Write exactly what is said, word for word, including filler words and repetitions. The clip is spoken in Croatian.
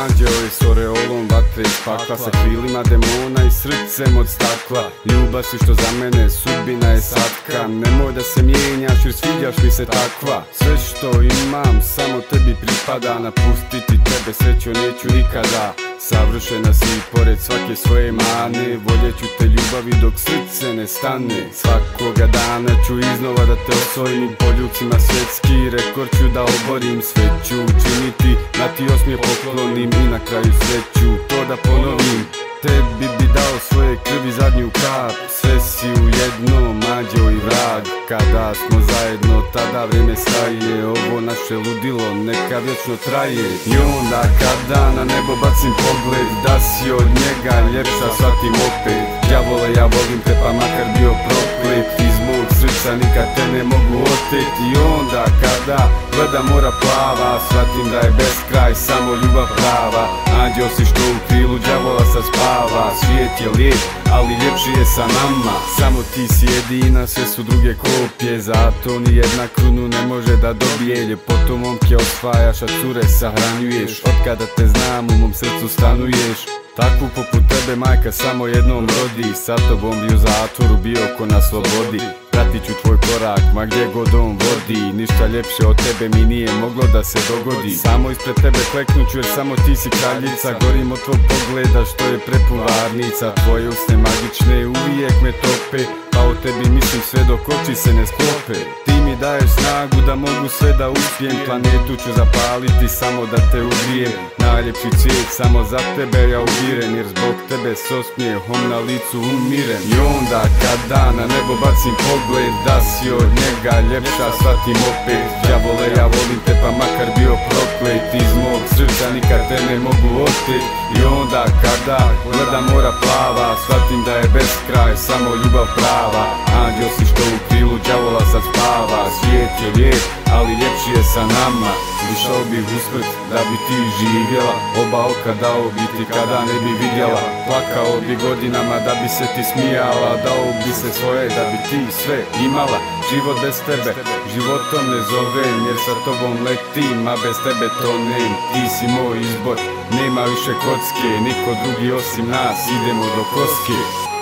anđeo i s oreolom vatre iz pakla, sa krilima demona i srcem od stakla. Ljubav si što za mene, sudbina je satka. Nemoj da se mijenjaš jer sviđaš mi se takva. Sve što imam samo tebi pripada, napustiti tebe srećo neću nikada. Savršena si pored svake svoje mane, voljet ću te ljubavi dok srce ne stane. Svakoga dana ću iznova da te osvojim, u poljubcima svjetski rekord ću da oborim. Sve ću učiniti da ti osmije poklonim i na kraju sreću to da ponovim. Tebi bi dao svoje krvi zadnju kap, sve si u jednom, anđeo i vrag. Kada smo zajedno tada vrijeme staje, ovo naše ludilo neka vječno traje. I onda kada na nebo bacim pogled, da si od njega ljepša shvatim opet. Đavole ja volim te pa makar bio proklet, iz mog srca nikad te ne mogu oteti. I onda kada gledam mora plava, shvatim da je beskraj samo ljubav prava. Anđeo si što u krilu đavola sad spava, svijet je lijep, ali ljepši je sa nama. Samo ti si jedina, sve su druge kopije, zato ni jedna krunu ne može da dobije. Ljepotom momke osvajaš, a cure sahranjuješ, otkada te znam u mom srcu stanuješ. Takvu poput tebe majka samo jednom rodi, sa tobom bi u zatvoru bio ko na slobodi. Pratit ću tvoj korak, ma gdje god on vodi, ništa ljepše od tebe mi nije moglo da se dogodi. Samo ispred tebe kleknuću jer samo ti si kraljica, gorim od tvog pogleda što je prepun varnica. Tvoje usne magične uvijek me tope, pa o tebi mislim sve dok oči se ne sklope. Ti mi daješ snagu da mogu sve da uspijem, planetu ću zapaliti samo da te ugrijem. Najljepši cvijet samo za tebe ja ubiren, jer zbog tebe s osmijehom na licu umirem. I onda kada na nebo bacim pogled, da si od njega ljepša shvatim opet. Đavole ja volim te pa makar bio proklet, iz mog srca nikad te ne mogu otet. I onda kada gledam mora plava, shvatim da je beskraj samo ljubav prava. Anđeo si što u krilu đavola sad spava, svijet je lijep, ali ljepši je sa nama. Išao bih u smrt da bi ti živjela, oba oka dao bi ti kada ne bi vidjela. Plakao bi godinama da bi se ti smijala, dao bi se svoje da bi ti sve imala. Život bez tebe životom ne zovem, jer sa tobom letim, a bez tebe tonem. Ti si moj izbor, nema više kocke, niko drugi osim nas, idemo do koske.